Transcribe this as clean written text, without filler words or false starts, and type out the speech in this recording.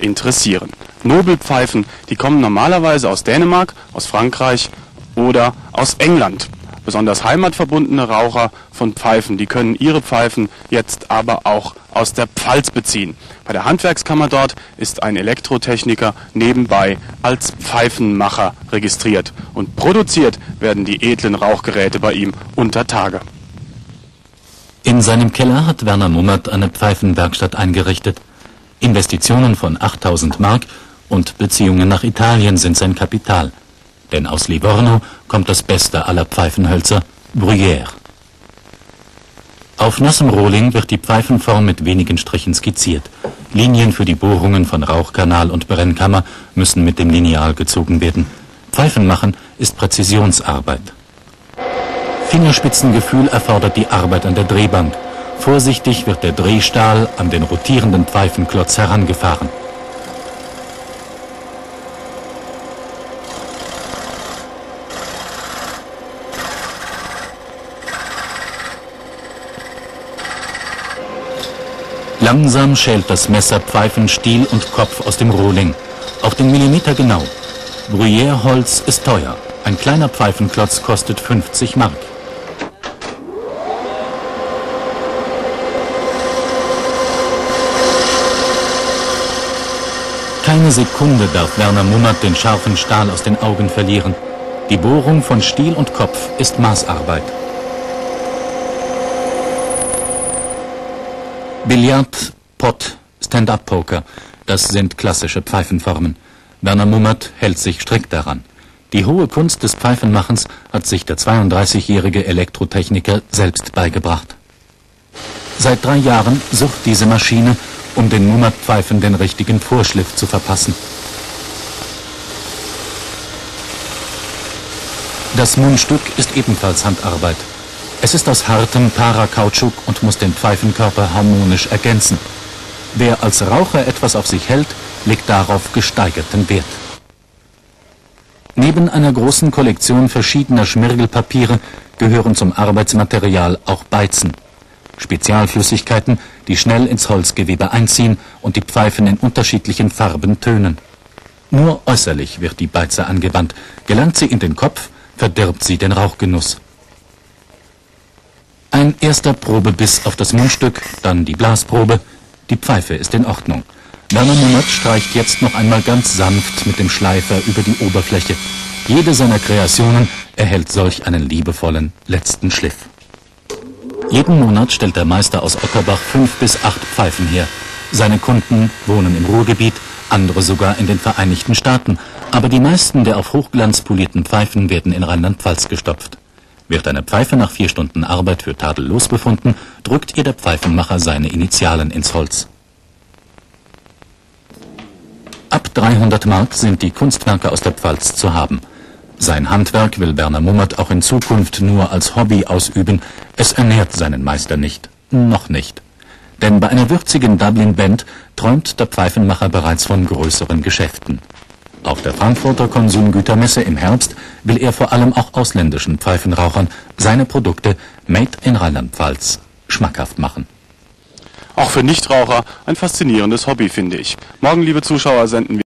interessieren. Nobelpfeifen, die kommen normalerweise aus Dänemark, aus Frankreich oder aus England. Besonders heimatverbundene Raucher von Pfeifen, die können ihre Pfeifen jetzt aber auch aus der Pfalz beziehen. Bei der Handwerkskammer dort ist ein Elektrotechniker nebenbei als Pfeifenmacher registriert. Und produziert werden die edlen Rauchgeräte bei ihm unter Tage. In seinem Keller hat Werner Mummert eine Pfeifenwerkstatt eingerichtet. Investitionen von 8.000 Mark und Beziehungen nach Italien sind sein Kapital. Denn aus Livorno kommt das Beste aller Pfeifenhölzer, Bruyère. Auf nassem Rohling wird die Pfeifenform mit wenigen Strichen skizziert. Linien für die Bohrungen von Rauchkanal und Brennkammer müssen mit dem Lineal gezogen werden. Pfeifenmachen ist Präzisionsarbeit. Fingerspitzengefühl erfordert die Arbeit an der Drehbank. Vorsichtig wird der Drehstahl an den rotierenden Pfeifenklotz herangefahren. Langsam schält das Messer Pfeifen, Stiel und Kopf aus dem Rohling. Auf den Millimeter genau. Bruyère-Holz ist teuer. Ein kleiner Pfeifenklotz kostet 50 Mark. Keine Sekunde darf Werner Mummert den scharfen Stahl aus den Augen verlieren. Die Bohrung von Stiel und Kopf ist Maßarbeit. Billard, Pott, Stand-up-Poker, das sind klassische Pfeifenformen. Werner Mummert hält sich strikt daran. Die hohe Kunst des Pfeifenmachens hat sich der 32-jährige Elektrotechniker selbst beigebracht. Seit 3 Jahren sucht diese Maschine, um den Mummert-Pfeifen den richtigen Vorschliff zu verpassen. Das Mundstück ist ebenfalls Handarbeit. Es ist aus hartem Parakautschuk und muss den Pfeifenkörper harmonisch ergänzen. Wer als Raucher etwas auf sich hält, legt darauf gesteigerten Wert. Neben einer großen Kollektion verschiedener Schmirgelpapiere gehören zum Arbeitsmaterial auch Beizen. Spezialflüssigkeiten, die schnell ins Holzgewebe einziehen und die Pfeifen in unterschiedlichen Farben tönen. Nur äußerlich wird die Beize angewandt. Gelangt sie in den Kopf, verdirbt sie den Rauchgenuss. Ein erster Probebiss auf das Mundstück, dann die Blasprobe. Die Pfeife ist in Ordnung. Werner Mummert streicht jetzt noch einmal ganz sanft mit dem Schleifer über die Oberfläche. Jede seiner Kreationen erhält solch einen liebevollen letzten Schliff. Jeden Monat stellt der Meister aus Otterbach 5 bis 8 Pfeifen her. Seine Kunden wohnen im Ruhrgebiet, andere sogar in den Vereinigten Staaten. Aber die meisten der auf Hochglanz polierten Pfeifen werden in Rheinland-Pfalz gestopft. Wird eine Pfeife nach 4 Stunden Arbeit für tadellos befunden, drückt ihr der Pfeifenmacher seine Initialen ins Holz. Ab 300 Mark sind die Kunstwerke aus der Pfalz zu haben. Sein Handwerk will Werner Mummert auch in Zukunft nur als Hobby ausüben. Es ernährt seinen Meister nicht. Noch nicht. Denn bei einer würzigen Dublin-Band träumt der Pfeifenmacher bereits von größeren Geschäften. Auf der Frankfurter Konsumgütermesse im Herbst will er vor allem auch ausländischen Pfeifenrauchern seine Produkte Made in Rheinland-Pfalz schmackhaft machen. Auch für Nichtraucher ein faszinierendes Hobby, finde ich. Morgen, liebe Zuschauer, senden wir